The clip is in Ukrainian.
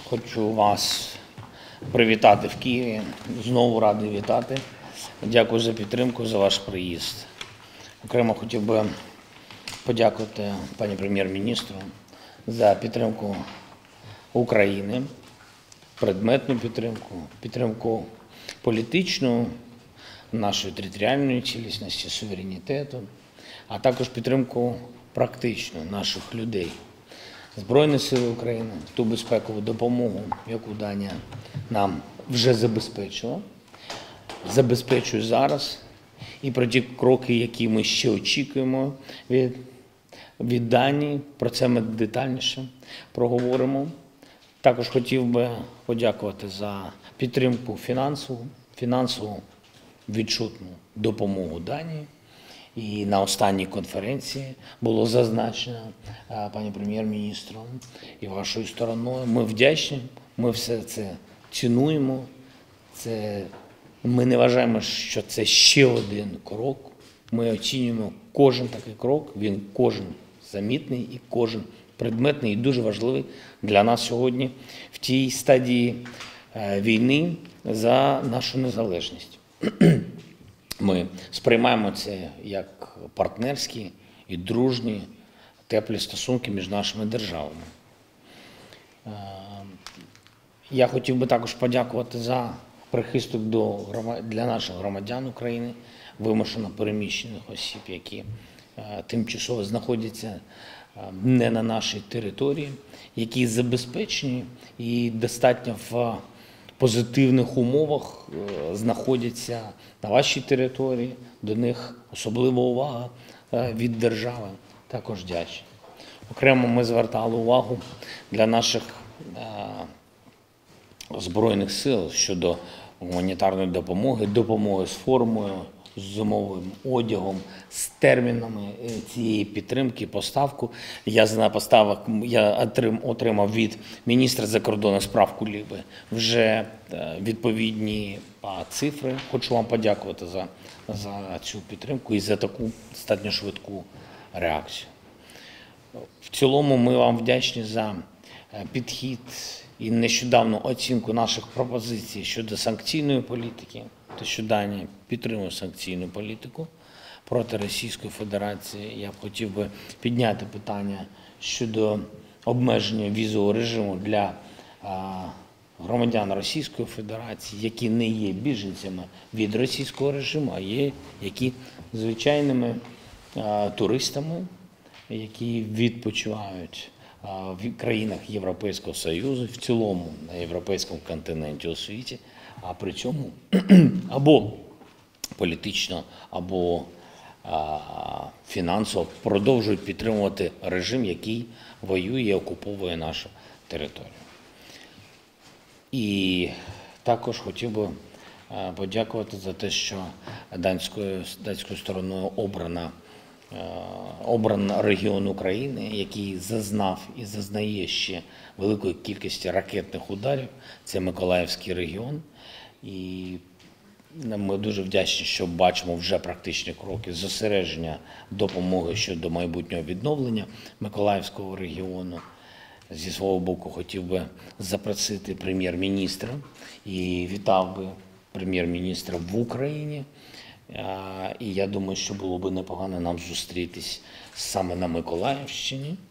Хочу вас привітати в Києві. Знову радий вітати. Дякую за підтримку, за ваш приїзд. Окремо хотів би подякувати пані прем'єр-міністру за підтримку України, предметну підтримку, підтримку політичну, нашої територіальної цілісності, суверенітету, а також підтримку практичну наших людей. Збройні сили України, ту безпекову допомогу, яку Данія нам вже забезпечила, забезпечує зараз, і про ті кроки, які ми ще очікуємо від Данії, про це ми детальніше проговоримо. Також хотів би подякувати за підтримку фінансову відчутну допомогу Данії. І на останній конференції було зазначено пані прем'єр-міністром і вашою стороною. Ми вдячні, ми все це цінуємо. Ми не вважаємо, що це ще один крок. Ми оцінюємо кожен такий крок, він кожен замітний і кожен предметний і дуже важливий для нас сьогодні в тій стадії війни за нашу незалежність. Ми сприймаємо це як партнерські і дружні, теплі стосунки між нашими державами. Я хотів би також подякувати за прихисток для наших громадян України, вимушено переміщених осіб, які тимчасово знаходяться не на нашій території, які забезпечені і достатньо в позитивних умовах знаходяться на вашій території, до них особлива увага від держави. Також дячні. Окремо ми звертали увагу для наших Збройних сил щодо гуманітарної допомоги, допомоги з формою, з зимовим одягом, з термінами цієї підтримки, поставку. Я отримав від міністра закордонних справ Кулеби вже відповідні цифри. Хочу вам подякувати за цю підтримку і за таку достатньо швидку реакцію. В цілому ми вам вдячні за підхід і нещодавну оцінку наших пропозицій щодо санкційної політики, те, що Данія підтримує санкційну політику проти Російської Федерації. Я б хотів би підняти питання щодо обмеження візового режиму для громадян Російської Федерації, які не є біженцями від російського режиму, а є які звичайними туристами, які відпочивають в країнах Європейського Союзу, в цілому на європейському континенті у світі, а при цьому або політично, або фінансово продовжують підтримувати режим, який воює і окуповує нашу територію. І також хотів би подякувати за те, що данською стороною обран регіон України, який зазнав і зазнає ще великої кількості ракетних ударів. Це Миколаївський регіон. І ми дуже вдячні, що бачимо вже практичні кроки зосередження допомоги щодо майбутнього відновлення Миколаївського регіону. Зі свого боку хотів би запросити прем'єр-міністра і вітав би прем'єр-міністра в Україні. І я думаю, що було б непогано нам зустрітись саме на Миколаївщині.